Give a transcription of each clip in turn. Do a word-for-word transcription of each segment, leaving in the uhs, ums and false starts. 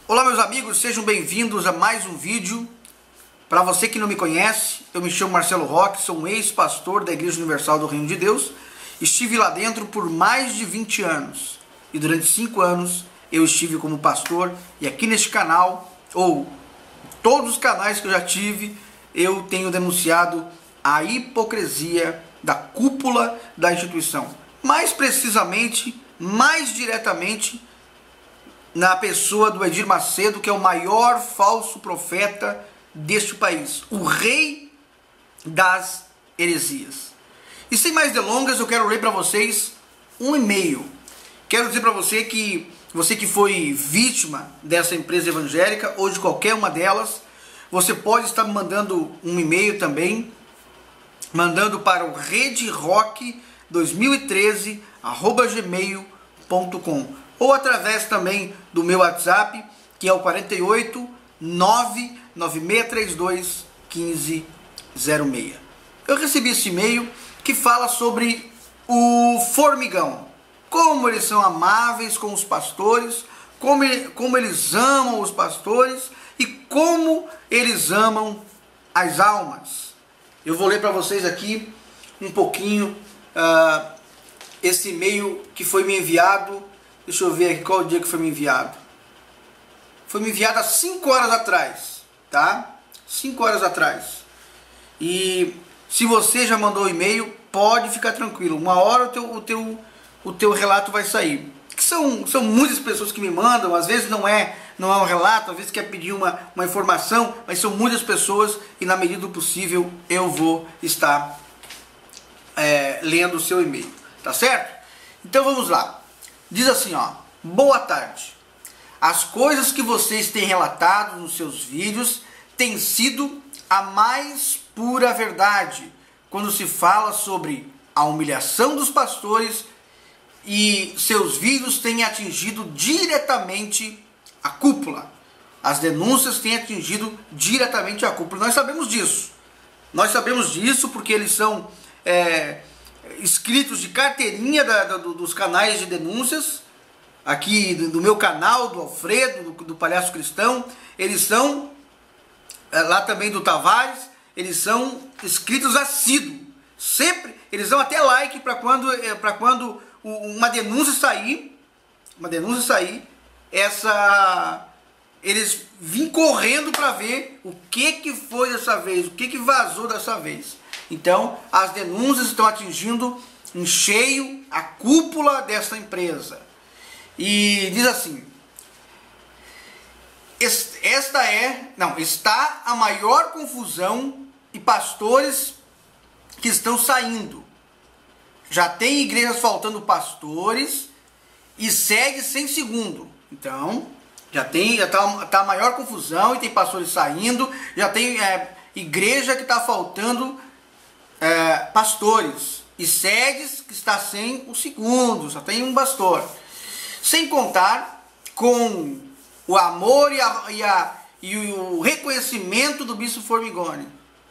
Olá meus amigos, sejam bem-vindos a mais um vídeo. Para você que não me conhece, eu me chamo Marcelo Roque, sou um ex-pastor da Igreja Universal do Reino de Deus. Estive lá dentro por mais de vinte anos e durante cinco anos eu estive como pastor, e aqui neste canal, ou todos os canais que eu já tive, eu tenho denunciado a hipocrisia da cúpula da instituição. Mais precisamente, mais diretamente, na pessoa do Edir Macedo, que é o maior falso profeta deste país, o rei das heresias. E sem mais delongas, eu quero ler para vocês um e-mail. Quero dizer para você que você que foi vítima dessa empresa evangélica, ou de qualquer uma delas, você pode estar me mandando um e-mail também, mandando para o redrock dois mil e treze arroba gmail ponto com, ou através também do meu WhatsApp, que é o quarenta e oito, nove nove seis três dois, um cinco zero seis. Eu recebi esse e-mail que fala sobre o formigão, como eles são amáveis com os pastores, como, como eles amam os pastores e como eles amam as almas. Eu vou ler para vocês aqui um pouquinho uh, esse e-mail que foi me enviado. Deixa eu ver aqui qual o dia que foi me enviado. Foi me enviado há cinco horas atrás, tá? cinco horas atrás. E se você já mandou o e-mail, pode ficar tranquilo. Uma hora o teu, o teu, o teu relato vai sair. Que são, são muitas pessoas que me mandam, às vezes não é, não é um relato, às vezes quer pedir uma, uma informação, mas são muitas pessoas e na medida do possível eu vou estar é, lendo o seu e-mail, tá certo? Então vamos lá. Diz assim, ó: boa tarde. As coisas que vocês têm relatado nos seus vídeos têm sido a mais pura verdade quando se fala sobre a humilhação dos pastores, e seus vídeos têm atingido diretamente a cúpula. As denúncias têm atingido diretamente a cúpula. Nós sabemos disso. Nós sabemos disso porque eles são é, inscritos de carteirinha da, da, dos canais de denúncias, aqui do, do meu canal, do Alfredo, do, do Palhaço Cristão. Eles são, é, lá também do Tavares, eles são inscritos assíduos. Sempre, eles dão até like para quando, é, para quando uma denúncia sair, uma denúncia sair, essa, eles vêm correndo para ver o que que foi dessa vez, o que que vazou dessa vez. Então, as denúncias estão atingindo em cheio a cúpula dessa empresa. E diz assim: esta é, não, está a maior confusão e pastores que estão saindo. Já tem igrejas faltando pastores e segue sem segundo. Então, já tem, já tá, tá a maior confusão e tem pastores saindo. Já tem é, igreja que está faltando é, pastores e sedes que está sem o segundo, só tem um pastor. Sem contar com o amor e, a, e, a, e o reconhecimento do bispo Formigoni.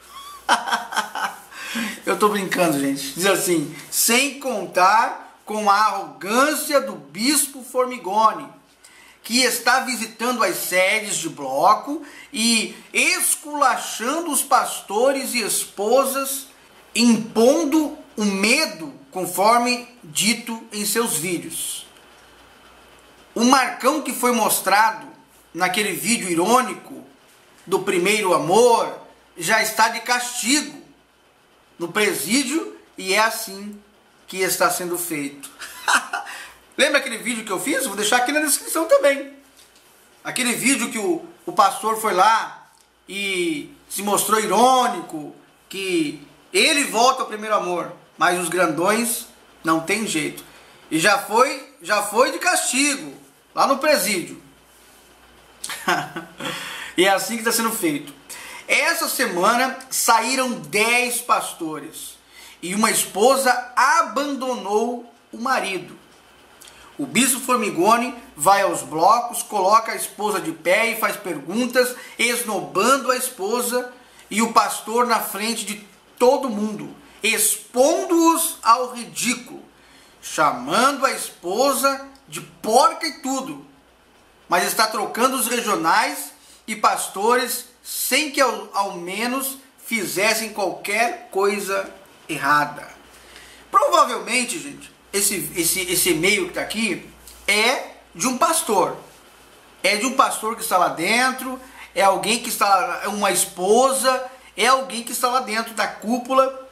Eu tô brincando, gente. Diz assim: sem contar com a arrogância do bispo Formigoni, que está visitando as sedes de bloco e esculachando os pastores e esposas, impondo o medo, conforme dito em seus vídeos. O Marcão que foi mostrado naquele vídeo irônico do primeiro amor já está de castigo no presídio, e é assim que está sendo feito. Lembra aquele vídeo que eu fiz? Vou deixar aqui na descrição também. Aquele vídeo que o, o pastor foi lá e se mostrou irônico, que ele volta ao primeiro amor, mas os grandões não tem jeito. E já foi, já foi de castigo lá no presídio. E é assim que está sendo feito. Essa semana saíram dez pastores e uma esposa abandonou o marido. O bispo Formigoni vai aos blocos, coloca a esposa de pé e faz perguntas, esnobando a esposa e o pastor na frente de todo mundo, expondo-os ao ridículo, chamando a esposa de porca e tudo. mas está trocando os regionais e pastores sem que ao, ao menos fizessem qualquer coisa errada. Provavelmente, gente, esse, esse, esse e-mail que está aqui é de um pastor. É de um pastor que está lá dentro, é alguém que está, é uma esposa, é alguém que está lá dentro da cúpula,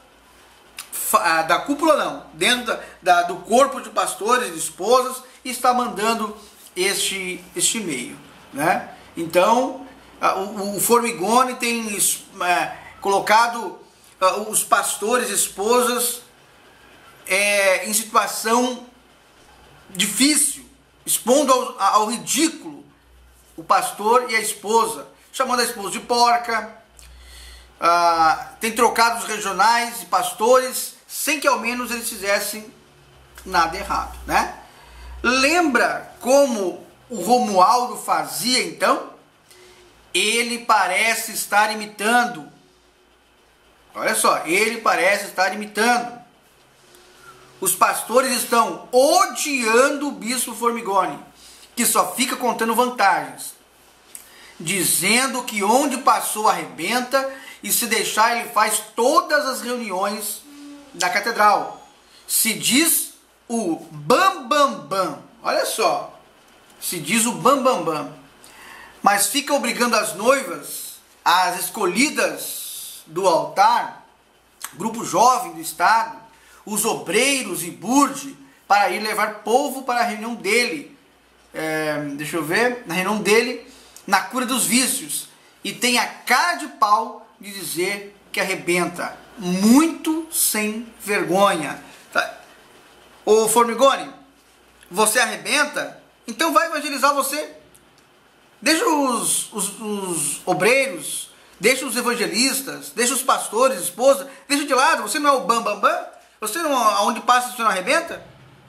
da cúpula não, dentro da, da, do corpo de pastores, de esposas, e está mandando este, este e-mail, né? Então, o, o Formigoni tem é, colocado os pastores, esposas, é, em situação difícil, expondo ao, ao ridículo o pastor e a esposa, chamando a esposa de porca, ah, tem trocado os regionais e pastores sem que ao menos eles fizessem nada errado, né? Lembra como o Romualdo fazia então? Ele parece estar imitando. Olha só, ele parece estar imitando. Os pastores estão odiando o bispo Formigoni, que só fica contando vantagens, dizendo que onde passou arrebenta e se deixar ele faz todas as reuniões da catedral. Se diz o bam bam bam. Olha só, se diz o bam bam bam. Mas fica obrigando as noivas, as escolhidas do altar, grupo jovem do estado, os obreiros e burde, para ir levar povo para a reunião dele. É, deixa eu ver, na reunião dele, na cura dos vícios. E tem a cara de pau de dizer que arrebenta. Muito sem vergonha. Tá? Ô Formigoni, você arrebenta? Então vai evangelizar você. Deixa os, os, os obreiros, deixa os evangelistas, deixa os pastores, esposa, deixa de lado. Você não é o bam bam bam? Você não, aonde passa você não arrebenta?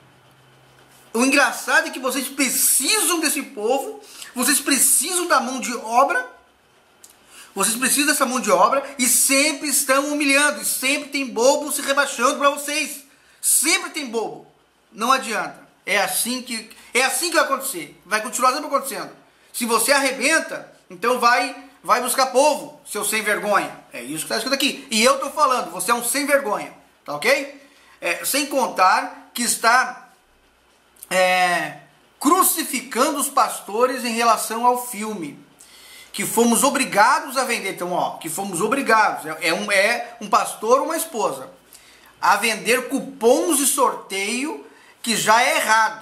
O engraçado é que vocês precisam desse povo, vocês precisam da mão de obra, vocês precisam dessa mão de obra e sempre estão humilhando, e sempre tem bobo se rebaixando para vocês. Sempre tem bobo. Não adianta. É assim que, é assim que vai acontecer. Vai continuar sempre acontecendo. Se você arrebenta, então vai, vai buscar povo, seu sem vergonha. É isso que está escrito aqui. E eu estou falando, você é um sem vergonha. Tá ok? É, sem contar que está é, crucificando os pastores em relação ao filme. Que fomos obrigados a vender. Então, ó, que fomos obrigados. É, é, um, é um pastor ou uma esposa. A vender cupons de sorteio que já é errado.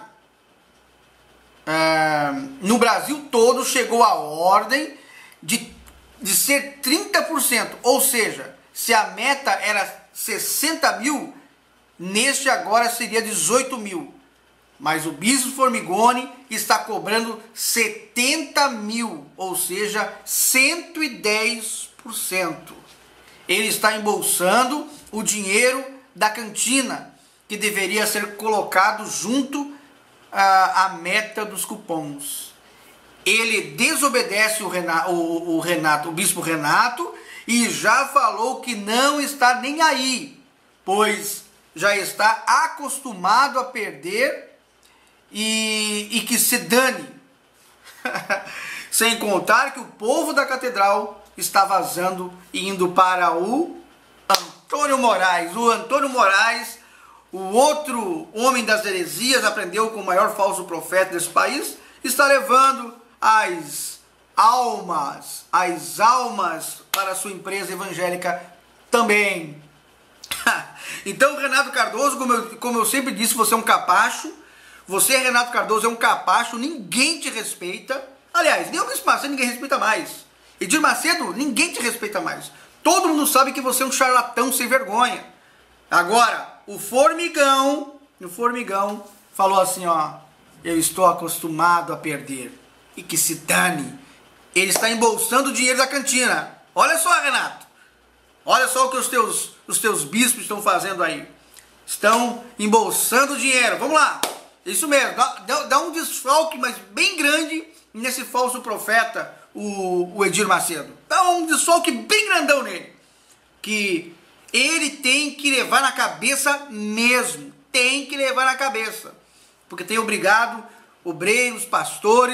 É, no Brasil todo chegou a ordem de, de ser trinta por cento. Ou seja, se a meta era sessenta mil, neste agora seria dezoito mil. Mas o bispo Formigoni está cobrando setenta mil, ou seja, cento e dez por cento. Ele está embolsando o dinheiro da cantina, que deveria ser colocado junto à, à meta dos cupons. Ele desobedece o Renato, o, o Renato, o bispo Renato, e já falou que não está nem aí, pois já está acostumado a perder e, e que se dane. Sem contar que o povo da catedral está vazando e indo para o Antônio Moraes. O Antônio Moraes, o outro homem das heresias, aprendeu com o maior falso profeta desse país, está levando as almas, as almas para a sua empresa evangélica também. Então, Renato Cardoso, como eu, como eu sempre disse, você é um capacho. Você, Renato Cardoso, é um capacho. Ninguém te respeita. Aliás, nem o Bispo Macedo ninguém respeita mais. Edir Macedo, ninguém te respeita mais. Todo mundo sabe que você é um charlatão sem vergonha. Agora, o Formigão, o Formigão falou assim, ó: eu estou acostumado a perder. E que se dane. Ele está embolsando o dinheiro da cantina. Olha só, Renato. Olha só o que os teus, os teus bispos estão fazendo aí. Estão embolsando dinheiro. Vamos lá. Isso mesmo. Dá, dá, dá um desfalque, mas bem grande, nesse falso profeta, o, o Edir Macedo. Dá um desfalque bem grandão nele. Que ele tem que levar na cabeça mesmo. Tem que levar na cabeça. Porque tem obrigado obreiros, pastores,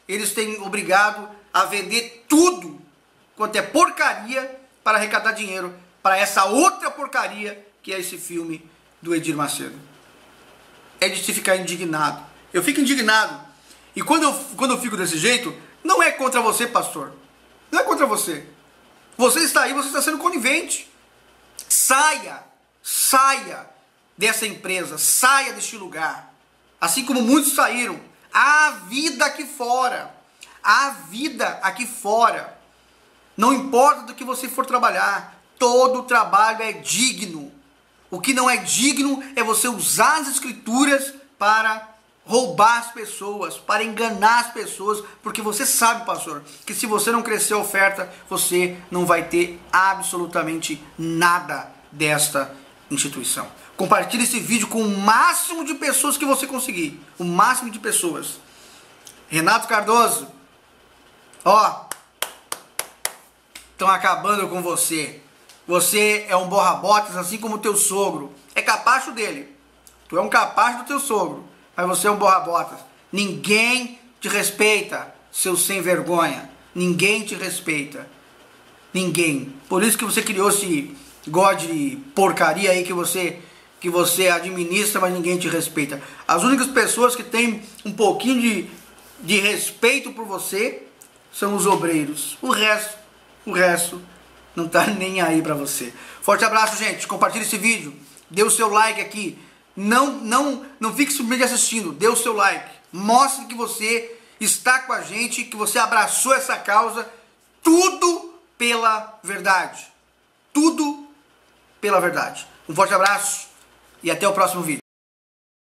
eles têm obrigado a vender tudo quanto é porcaria para arrecadar dinheiro para essa outra porcaria que é esse filme do Edir Macedo. É de se ficar indignado. Eu fico indignado. E quando eu, quando eu fico desse jeito, não é contra você, pastor. Não é contra você. Você está aí, você está sendo conivente. Saia, saia dessa empresa, saia deste lugar. Assim como muitos saíram. Há vida aqui fora. Há vida aqui fora. Não importa do que você for trabalhar. Todo trabalho é digno. O que não é digno é você usar as escrituras para roubar as pessoas, para enganar as pessoas, porque você sabe, pastor, que se você não crescer a oferta, você não vai ter absolutamente nada desta instituição. Compartilhe esse vídeo com o máximo de pessoas que você conseguir. O máximo de pessoas. Renato Cardoso, ó, estão acabando com você. Você é um borra-botas, assim como o teu sogro. É capacho dele. Tu é um capacho do teu sogro. Mas você é um borra-botas. Ninguém te respeita, seu sem vergonha. Ninguém te respeita. Ninguém. Por isso que você criou esse God de porcaria aí que você, que você administra, mas ninguém te respeita. As únicas pessoas que têm um pouquinho de, de respeito por você são os obreiros. O resto, o resto... não tá nem aí pra você. Forte abraço, gente. Compartilhe esse vídeo. Dê o seu like aqui. Não, não, não fique simplesmente assistindo. Dê o seu like. Mostre que você está com a gente, que você abraçou essa causa. Tudo pela verdade. Tudo pela verdade. Um forte abraço e até o próximo vídeo.